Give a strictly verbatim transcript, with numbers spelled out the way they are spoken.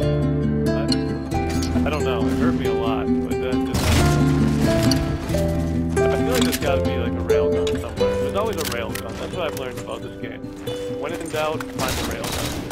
I, I don't know. It hurt me a lot, but that just. I feel like there's got to be like a railgun somewhere. There's always a railgun. That's what I've learned about this game. When in doubt, find a railgun.